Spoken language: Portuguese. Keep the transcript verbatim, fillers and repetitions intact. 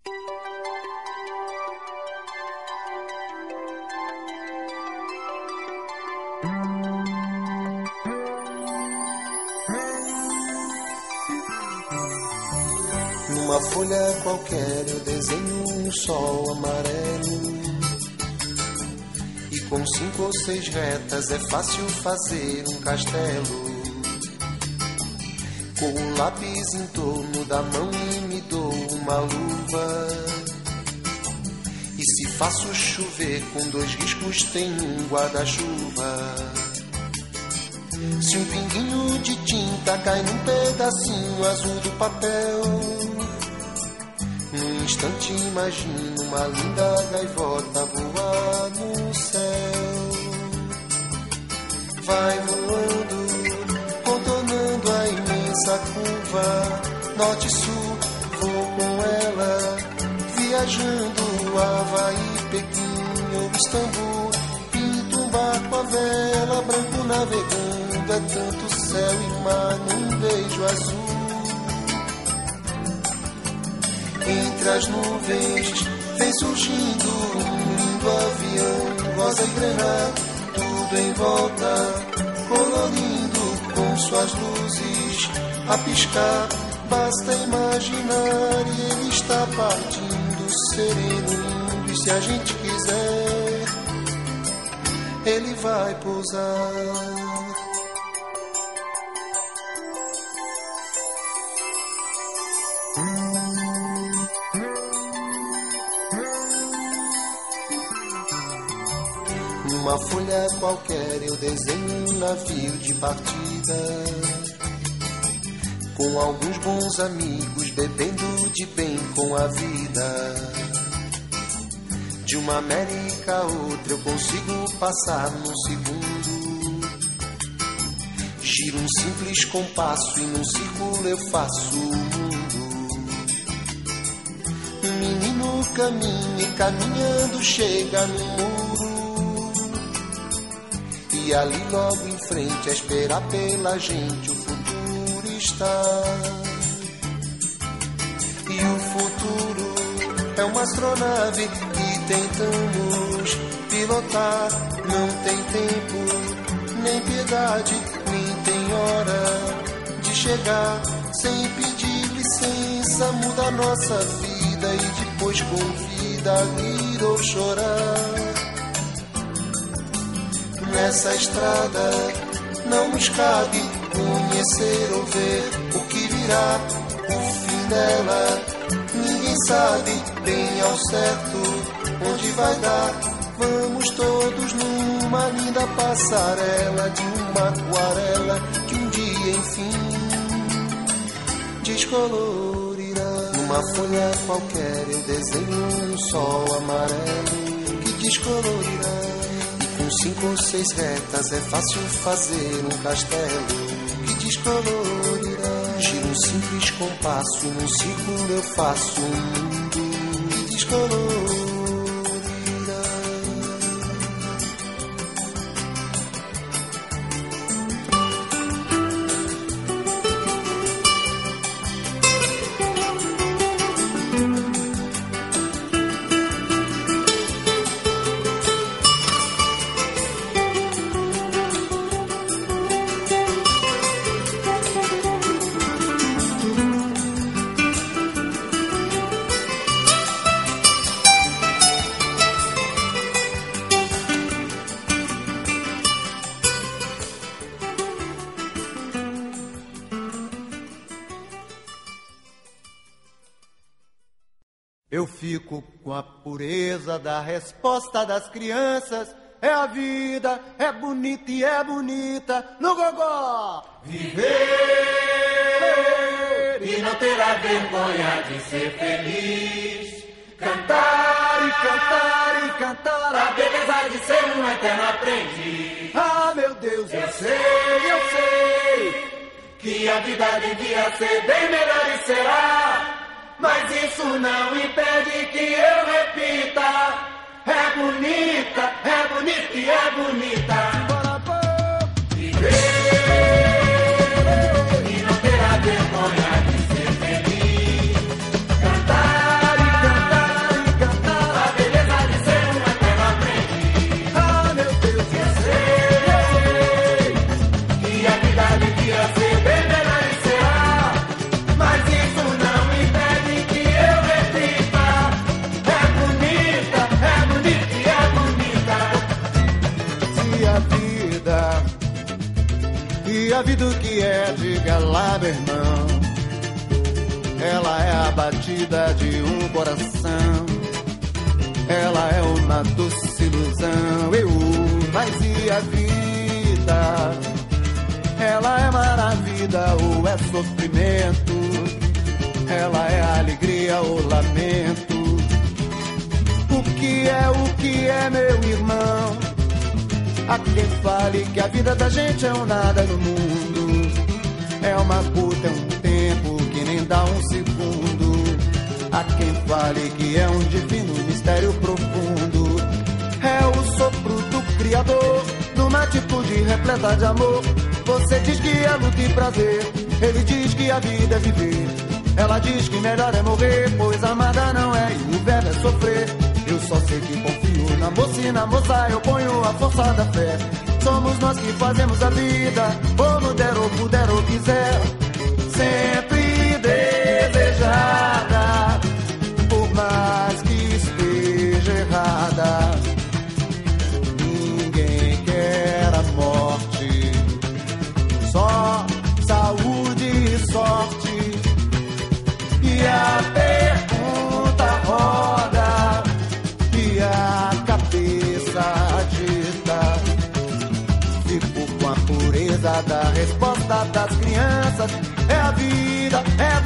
Numa folha qualquer eu desenho um sol amarelo, e com cinco ou seis retas é fácil fazer um castelo. Com o lápis em torno da mão e me dou uma luva, e se faço chover com dois riscos tem um guarda-chuva. Se um pinguinho de tinta cai num pedacinho azul do papel, num instante imagino uma linda gaivota voar no céu. Vai voando, contornando a imensa curva, norte e sul, vou com ela, viajando Havaí, Pequim ou Istambul. Pinto um barco à vela, branco navegando, é tanto céu e mar num beijo azul. Entre as nuvens vem surgindo um lindo avião, rosa e grená, tudo em volta, colorindo com suas luzes a piscar. Basta imaginar e ele está partindo, sereno, lindo, e se a gente quiser, ele vai pousar. Numa folha qualquer eu desenho um navio de partida, com alguns bons amigos bebendo de bem com a vida. De uma América a outra eu consigo passar num segundo. Giro um simples compasso e num círculo eu faço o mundo. Um menino caminha e caminhando chega no muro, e ali logo em frente a esperar pela gente o futuro está. E o futuro é uma astronave que tentamos pilotar. Não tem tempo, nem piedade, nem tem hora de chegar. Sem pedir licença muda a nossa vida e depois convida a rir ou chorar. Nessa estrada não nos cabe conhecer ou ver o que virá, o fim dela. Ninguém sabe bem ao certo onde vai dar. Vamos todos numa linda passarela de uma aquarela que um dia enfim descolorirá. Numa folha qualquer eu desenho um sol amarelo que descolorirá. Com cinco ou seis retas é fácil fazer um castelo que descolorirá. Giro um simples compasso e num círculo eu faço um mundo que descolorirá. Eu fico com a pureza da resposta das crianças. É a vida, é bonita e é bonita no gogó. Viver e não terá vergonha de ser feliz. Cantar e cantar e cantar a beleza de ser um eterno aprendiz. Ah, meu Deus, eu, eu sei, eu sei que a vida devia ser bem melhor e será. Mas isso não impede que eu repita. É bonita, é bonita e é bonita. Viver e não terá vergonha de ser feliz. Cantar e cantar batida de um coração. Ela é uma doce ilusão, eu, mas e a vida? Ela é maravilha ou é sofrimento? Ela é alegria ou lamento? O que é, o que é, meu irmão? Há quem fale que a vida da gente é um nada no mundo. É uma puta, é um tempo que nem dá um segundo. Há quem fale que é um divino mistério profundo. É o sopro do Criador, numa atitude repleta de amor. Você diz que é luta e prazer, ele diz que a vida é viver. Ela diz que melhor é morrer, pois amada não é e o verbo é sofrer. Eu só sei que confio na moça e na moça eu ponho a força da fé. Somos nós que fazemos a vida, como der ou puder ou quiser. Sempre desejada, por mais que esteja errada. Ninguém quer a morte, só saúde e sorte. E a pergunta roda e a cabeça agita. Fico com a pureza da resposta das crianças. É a vida, é